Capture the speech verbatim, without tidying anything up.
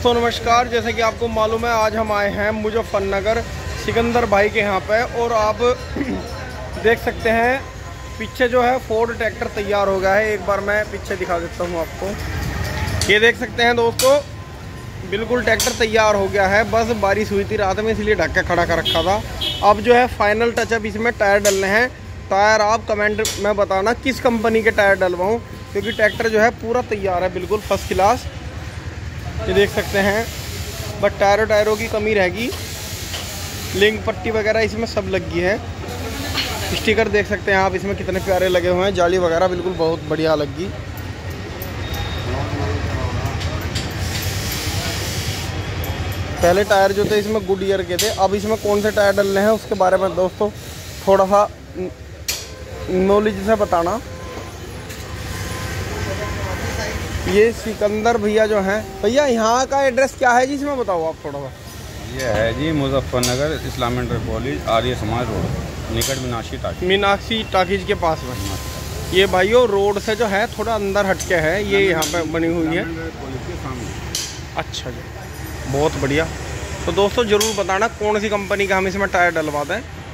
दोस्तों नमस्कार। जैसे कि आपको मालूम है, आज हम आए हैं मुजफ्फरनगर सिकंदर भाई के यहाँ पे, और आप देख सकते हैं पीछे जो है फोर्ड ट्रैक्टर तैयार हो गया है। एक बार मैं पीछे दिखा देता हूँ आपको। ये देख सकते हैं दोस्तों, बिल्कुल ट्रैक्टर तैयार हो गया है। बस बारिश हुई थी रात में, इसलिए ढक के खड़ा कर रखा था। अब जो है फाइनल टचअप इसमें टायर डलने हैं। टायर आप कमेंट में बताना किस कंपनी के टायर डलवाऊँ, क्योंकि ट्रैक्टर जो है पूरा तैयार है, बिल्कुल फर्स्ट क्लास। ये देख सकते हैं, बट टायरों टायरों की कमी रहेगी। लिंक पट्टी वगैरह इसमें सब लगी है। स्टिकर देख सकते हैं आप इसमें कितने प्यारे लगे हुए हैं। जाली वगैरह बिल्कुल बहुत बढ़िया लगी। पहले टायर जो थे इसमें गुड ईयर के थे। अब इसमें कौन से टायर डलने हैं उसके बारे में दोस्तों थोड़ा सा नॉलेज से बताना। ये सिकंदर भैया जो हैं, भैया यहाँ का एड्रेस क्या है जी, इसमें बताओ आप थोड़ा सा। ये है जी Muzaffarnagar Islamic inter college, Arya Samaj road, निकट मीनाक्षी टाकीज। मीनाक्षी टाकीज के पास में। ये भाइयों रोड से जो है थोड़ा अंदर हटके है, ये यहाँ पे बनी हुई है। अच्छा जी, बहुत बढ़िया। तो दोस्तों ज़रूर बताना कौन सी कंपनी का हम इसमें टायर डलवाते हैं।